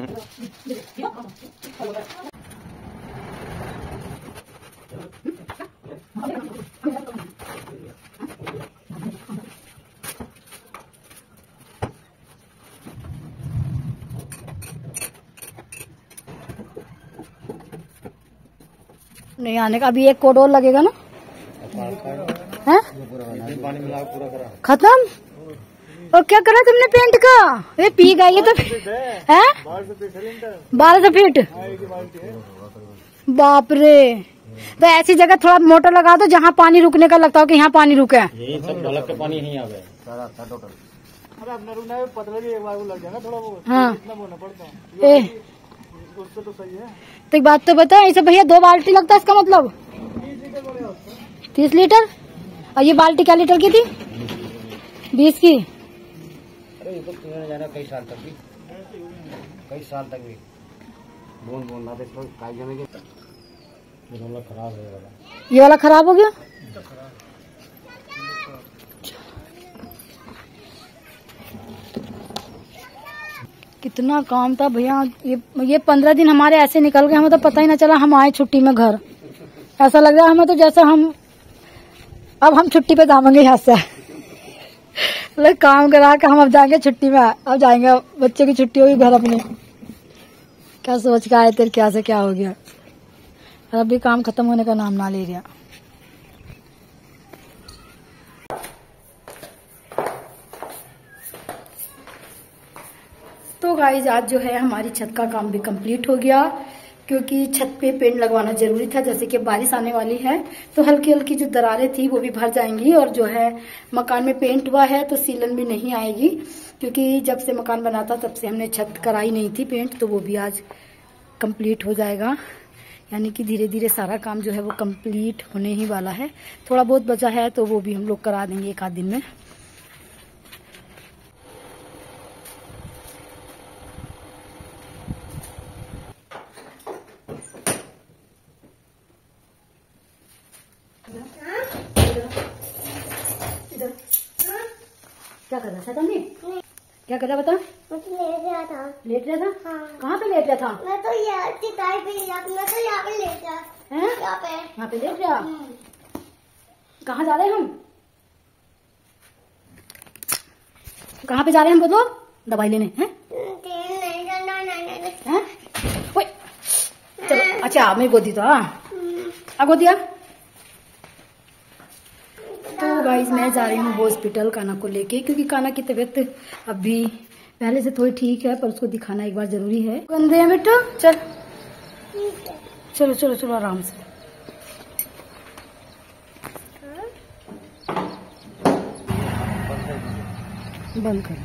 नहीं आने का। अभी एक कोड और लगेगा ना? है खत्म। और क्या करा तुमने पेंट का? ये पी गई है तो है 1200 फीट। बाप रे। तो ऐसी जगह थोड़ा मोटर लगा दो जहाँ पानी रुकने का लगता हो कि यहाँ पानी रुके। यही सब ढलक के पानी नहीं आवे। हाँ तो एक बात तो बता, ऐसे भैया 2 बाल्टी लगता है इसका मतलब 30 लीटर। और ये बाल्टी क्या लीटर की थी? 20 की। अरे ये तो पीने जाना कई साल तक भी बूंद बूंद ना इसको काई जमेगी। ये वाला खराब हो गया। ये वाला खराब हो गया। कितना काम था भैया। ये 15 दिन हमारे ऐसे निकल गए, हमें तो पता ही ना चला हम आए छुट्टी में घर। ऐसा लग रहा है हमें तो जैसे हम छुट्टी पे जाएंगे यहाँ से। मतलब काम करा के हम अब जाएंगे छुट्टी में। अब जाएंगे, बच्चे की छुट्टी होगी घर अपने। क्या सोच के आए थे, क्या से क्या हो गया। और अभी काम खत्म होने का नाम ना ले रहा। तो गाइज आज जो है हमारी छत का काम भी कंप्लीट हो गया, क्योंकि छत पे पेंट लगवाना जरूरी था। जैसे कि बारिश आने वाली है तो हल्की हल्की जो दरारें थी वो भी भर जाएंगी। और जो है मकान में पेंट हुआ है तो सीलन भी नहीं आएगी, क्योंकि जब से मकान बना था तब से हमने छत कराई नहीं थी पेंट। तो वो भी आज कंप्लीट हो जाएगा। यानी कि धीरे धीरे सारा काम जो है वो कंप्लीट होने ही वाला है। थोड़ा बहुत बचा है तो वो भी हम लोग करा देंगे 1 आध दिन में। क्या कर रहा था तुमने? क्या कर रहा बता? लेट रहा था। लेट रहा था? हाँ। कहाँ पे लेट रहा था? मैं तो यहाँ पे लेट रहा। हैं? यहाँ पे लेट रहा। कहाँ जा रहे हैं हम? कहाँ पे जा रहे हैं हम बोलो? दवाई लेने हैं? हैं? ओए, चलो अच्छा मैं गोदी तो हाँ गोदिया। तो गाइज मैं जा रही हूँ हॉस्पिटल काना को लेके, क्योंकि काना की तबीयत अभी पहले से थोड़ी ठीक है, पर उसको दिखाना एक बार जरूरी है। गंदे हैं बेटा, चल चलो चलो चलो आराम से। बंद कर।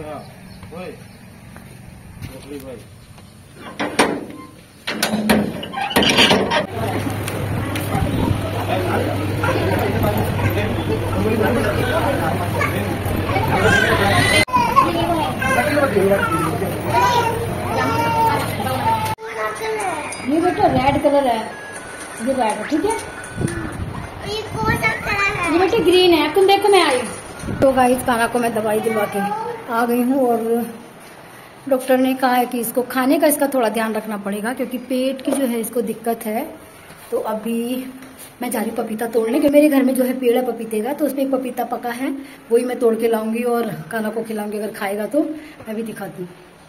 ये बेटा रेड कलर है, ये रेड है, ठीक है। ये कौन सा कलर है? ये बेटा ग्रीन है। तुम देखो मैं आई। तो गाइस काना को मैं दवाई दिलवा के आ गई हूँ, और डॉक्टर ने कहा है कि इसको खाने का इसका थोड़ा ध्यान रखना पड़ेगा, क्योंकि पेट की जो है इसको दिक्कत है। तो अभी मैं जा रही हूँ पपीता तोड़ने के। मेरे घर में जो है पेड़ है पपीते का, तो उसमें एक पपीता पका है, वही मैं तोड़ के लाऊंगी और काना को खिलाऊंगी। अगर खाएगा तो मैं भी दिखाती हूँ।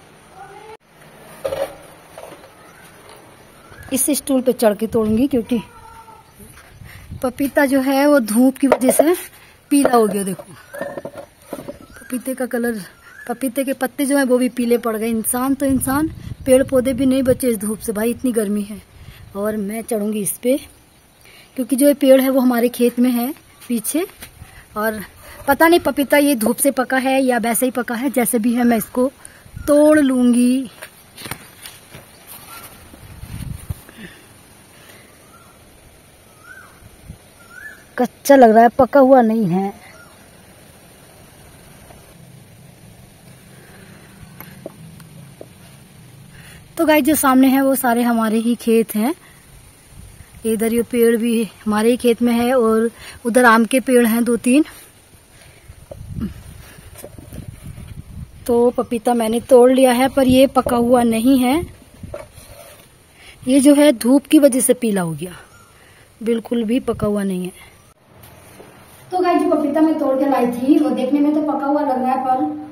इस स्टूल पे चढ़ के तोड़ूंगी, क्योंकि पपीता जो है वो धूप की वजह से पीला हो गया। देखो पपीते का कलर, पपीते के पत्ते जो है वो भी पीले पड़ गए। इंसान तो इंसान, पेड़ पौधे भी नहीं बचे इस धूप से। भाई इतनी गर्मी है। और मैं चढ़ूंगी इस पे, क्योंकि जो ये पेड़ है वो हमारे खेत में है पीछे। और पता नहीं पपीता ये धूप से पका है या वैसे ही पका है, जैसे भी है मैं इसको तोड़ लूंगी। कच्चा लग रहा है, पका हुआ नहीं है। तो गाइस जो सामने है वो सारे हमारे ही खेत हैं। इधर ये पेड़ भी हमारे ही खेत में है, और उधर आम के पेड़ हैं 2-3। तो पपीता मैंने तोड़ लिया है, पर ये पका हुआ नहीं है। ये जो है धूप की वजह से पीला हो गया, बिल्कुल भी पका हुआ नहीं है। तो गाइस जो पपीता मैं तोड़ के लाई थी वो देखने में तो पका हुआ लग रहा है,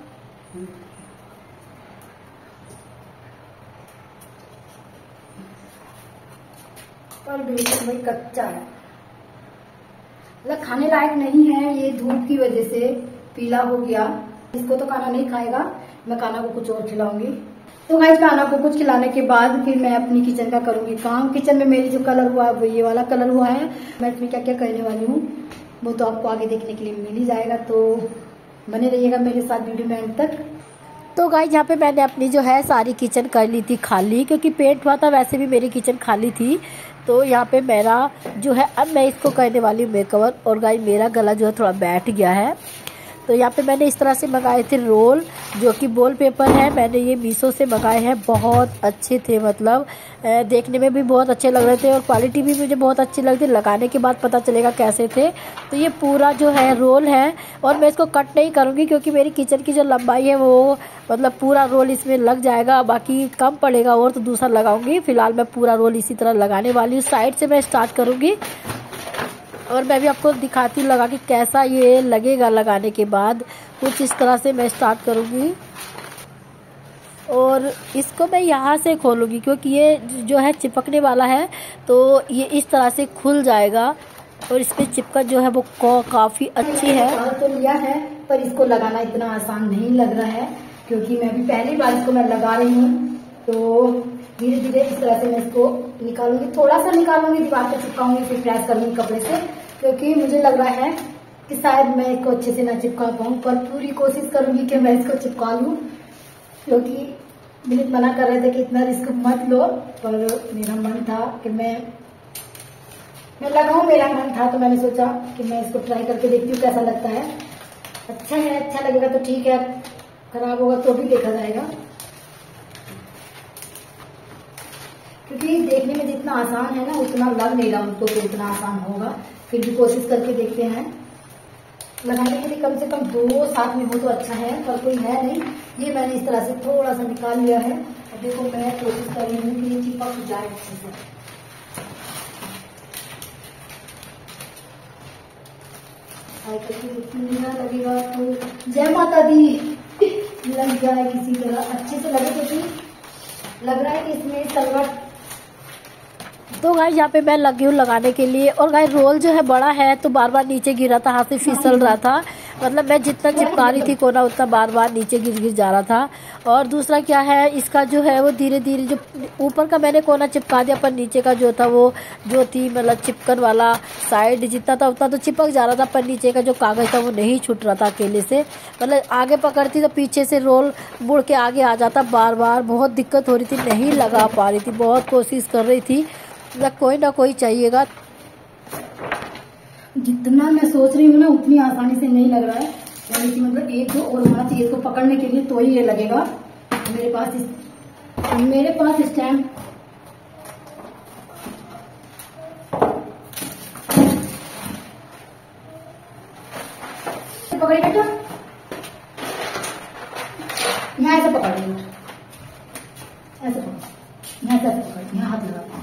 पर बिल्कुल भाई कच्चा है, मतलब खाने लायक नहीं है। ये धूप की वजह से पीला हो गया। इसको तो काना नहीं खाएगा, मैं काना को कुछ और खिलाऊंगी। तो गाइस काना को कुछ खिलाने के बाद फिर मैं अपनी किचन का करूंगी काम। किचन में मेरी जो कलर हुआ है वो ये वाला कलर हुआ है। मैं इसमें क्या क्या करने वाली हूँ वो तो आपको आगे देखने के लिए मिल ही जाएगा, तो बने रहिएगा मेरे साथ वीडियो में अंत तक। तो गाइस यहाँ पे मैंने अपनी जो है सारी किचन कर ली थी खाली, क्योंकि पेंट हुआ था, वैसे भी मेरी किचन खाली थी। तो यहाँ पे मेरा जो है अब मैं इसको करने वाली हूँ मेकओवर। और गाइस मेरा गला जो है थोड़ा बैठ गया है, तो यहाँ पे मैंने इस तरह से मंगाए थे रोल, जो कि वॉल पेपर है। मैंने ये मीशो से मंगाए हैं, बहुत अच्छे थे, मतलब देखने में भी बहुत अच्छे लग रहे थे और क्वालिटी भी मुझे बहुत अच्छी लग रही थी। लगाने के बाद पता चलेगा कैसे थे। तो ये पूरा जो है रोल है, और मैं इसको कट नहीं करूँगी क्योंकि मेरी किचन की जो लंबाई है वो मतलब पूरा रोल इसमें लग जाएगा, बाकी कम पड़ेगा और तो दूसरा लगाऊंगी। फिलहाल मैं पूरा रोल इसी तरह लगाने वाली हूँ। साइड से मैं स्टार्ट करूँगी और मैं भी आपको दिखाती हूँ लगा कि कैसा ये लगेगा। लगाने के बाद कुछ इस तरह से मैं स्टार्ट करूँगी और इसको मैं यहाँ से खोलूँगी, क्योंकि ये जो है चिपकने वाला है, तो ये इस तरह से खुल जाएगा और इसमें चिपकन जो है वो काफ़ी अच्छी है। तो लिया है, पर इसको लगाना इतना आसान नहीं लग रहा है, क्योंकि मैं भी पहली बार इसको मैं लगा रही हूँ। तो धीरे धीरे इस तरह से मैं इसको निकालूंगी, थोड़ा सा निकालूंगी, दीवार पे चिपकाऊंगी, फिर प्रेस करूंगी कपड़े से, क्योंकि मुझे लग रहा है कि शायद मैं इसको अच्छे से ना चिपका पाऊँ। पर पूरी कोशिश करूंगी कि मैं इसको चिपका लूँ, क्योंकि विनीत मना कर रहे थे कि इतना रिस्क मत लो, पर मेरा मन था कि मैं लगाऊं, मेरा मन था। तो मैंने सोचा कि मैं इसको ट्राई करके देखती हूँ कैसा लगता है। अच्छा है, अच्छा लगेगा तो ठीक है, खराब होगा तो भी देखा जाएगा, क्योंकि देखने में जितना आसान है ना उतना लग नहीं रहा मुझको कि इतना आसान होगा। फिर भी कोशिश करके देखते हैं। लगाने के लिए कम से कम 2 साथ में हो तो अच्छा है, पर कोई है नहीं। ये मैंने इस तरह से थोड़ा सा निकाल लिया है। अब देखो मैं कोशिश कर रही हूँ कि ये चिपक जाए अच्छे से। लगेगा तो जय माता दी लग जाए किसी तरह, अच्छे से लगे, क्योंकि लग रहा है कि इसमें सलवट। तो गाइस यहाँ पे मैं लगी हूँ लगाने के लिए, और गाइस रोल जो है बड़ा है तो बार बार नीचे गिरा था, हाथ से फिसल रहा था। मतलब मैं जितना चिपका रही थी कोना उतना बार बार नीचे गिर जा रहा था। और दूसरा क्या है, इसका जो है वो धीरे धीरे जो ऊपर का मैंने कोना चिपका दिया, पर नीचे का जो था वो जो थी मतलब चिपकन वाला साइड जितना था उतना तो चिपक जा रहा था, पर नीचे का जो कागज था वो नहीं छूट रहा था अकेले से। मतलब आगे पकड़ती तो पीछे से रोल मुड़ के आगे आ जाता, बार बार बहुत दिक्कत हो रही थी, नहीं लगा पा रही थी, बहुत कोशिश कर रही थी। मतलब कोई ना कोई चाहिएगा। जितना मैं सोच रही हूँ ना उतनी आसानी से नहीं लग रहा है, यानी कि मतलब एक दो और होना चाहिए इसको पकड़ने के लिए, तो ही ये लगेगा। मेरे पास स्टैंड पकड़े बेटा, मैं ऐसे पकड़ रही हूँ, ऐसे पकड़, मैं ऐसे पकड़, यहाँ हाथ लगा।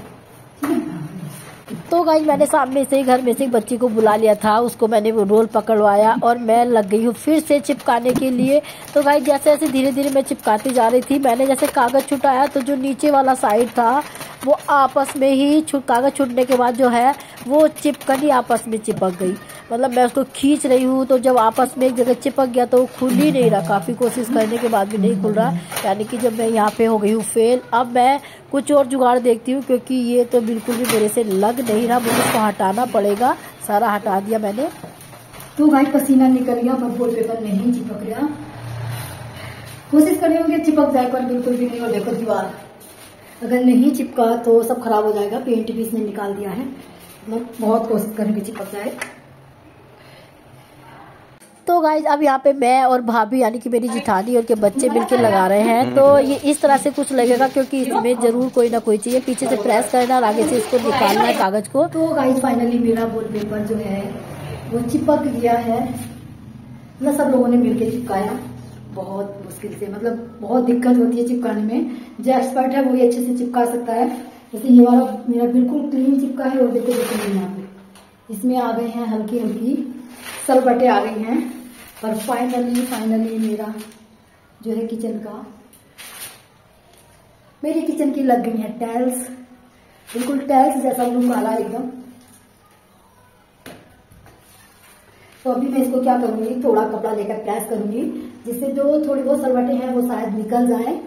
तो गाइस मैंने सामने से घर में से एक बच्ची को बुला लिया था, उसको मैंने वो रोल पकड़वाया और मैं लग गई हूँ फिर से चिपकाने के लिए। तो गाइस जैसे जैसे धीरे धीरे मैं चिपकाती जा रही थी, मैंने जैसे कागज छुटाया तो जो नीचे वाला साइड था वो आपस में ही कागज छूटने के बाद जो है वो चिपकन ही आपस में चिपक गई। मतलब मैं उसको खींच रही हूँ तो जब आपस में एक जगह चिपक गया तो वो खुल ही नहीं रहा, काफ़ी कोशिश करने के बाद भी नहीं खुल रहा। यानी कि जब मैं यहाँ पे हो गई हूँ फेल। अब मैं कुछ और जुगाड़ देखती हूँ, क्योंकि ये तो बिल्कुल भी मेरे से लग नहीं रहा, मुझे इसको हटाना पड़ेगा। सारा हटा दिया मैंने। तो गाइस पसीना निकल गया, पर वॉल पेपर नहीं चिपक रहा। कोशिश कर रही हूँ कि चिपक जाए, पर बिल्कुल भी नहीं। और देखो दीवार अगर नहीं चिपका तो सब खराब हो जाएगा। पेंट भी इसने निकाल दिया है, मतलब बहुत कोशिश करेंगे चिपक जाए। तो गाइज अब यहाँ पे मैं और भाभी यानी कि मेरी जिठानी और के बच्चे मिलकर लगा रहे हैं। तो ये इस तरह से कुछ लगेगा, क्योंकि इसमें जरूर कोई ना कोई चाहिए। पीछे से प्रेस करना और आगे से इसको निकालना है कागज को। तो गाइज फाइनली मेरा वॉल पेपर जो है वो चिपक गया है। मतलब सब लोगों ने मिलकर चिपकाया बहुत मुश्किल से, मतलब बहुत दिक्कत होती है चिपकाने में। जो एक्सपर्ट है वो भी अच्छे से चिपका सकता है। जैसे ये वाला मेरा बिल्कुल क्लीन चिपका है, और देखो जैसे यहाँ पे इसमें आ गए हैं हल्की हल्की सलबटे आ गई हैं। और फाइनली मेरा जो है मेरी किचन की लग गई है टाइल्स, बिल्कुल टाइल्स जैसा लुक आ रहा है एकदम। तो अभी मैं इसको क्या करूंगी, थोड़ा कपड़ा लेकर प्रेस करूंगी, जिससे जो थोड़ी बहुत सलवटें हैं वो शायद निकल जाए।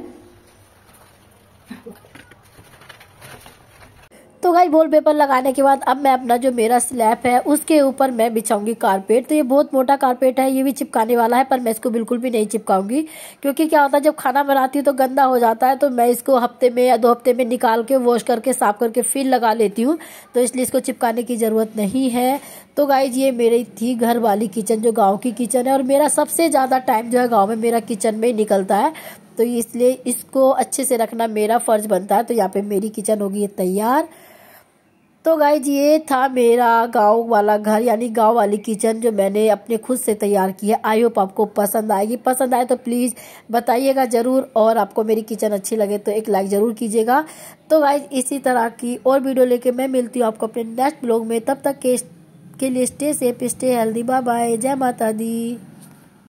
तो गाइस वॉलपेपर लगाने के बाद अब मैं अपना जो मेरा स्लैब है उसके ऊपर मैं बिछाऊंगी कारपेट। तो ये बहुत मोटा कारपेट है, ये भी चिपकाने वाला है, पर मैं इसको बिल्कुल भी नहीं चिपकाऊंगी, क्योंकि क्या होता है जब खाना बनाती हूँ तो गंदा हो जाता है। तो मैं इसको हफ्ते में या 2 हफ्ते में निकाल के वॉश करके साफ करके फिर लगा लेती हूँ, तो इसलिए इसको चिपकाने की ज़रूरत नहीं है। तो गाइज ये मेरी थी घर वाली किचन, जो गाँव की किचन है, और मेरा सबसे ज़्यादा टाइम जो है गाँव में मेरा किचन में ही निकलता है, तो इसलिए इसको अच्छे से रखना मेरा फ़र्ज बनता है। तो यहाँ पे मेरी किचन होगी तैयार। तो गाइज ये था मेरा गांव वाला घर, यानी गांव वाली किचन जो मैंने अपने खुद से तैयार की है। आई होप आपको पसंद आएगी। पसंद आए तो प्लीज़ बताइएगा ज़रूर, और आपको मेरी किचन अच्छी लगे तो एक लाइक ज़रूर कीजिएगा। तो गाइज इसी तरह की और वीडियो लेके मैं मिलती हूँ आपको अपने नेक्स्ट ब्लॉग में। तब तक के लिए stay safe, stay healthy, bye bye, जय माता दी।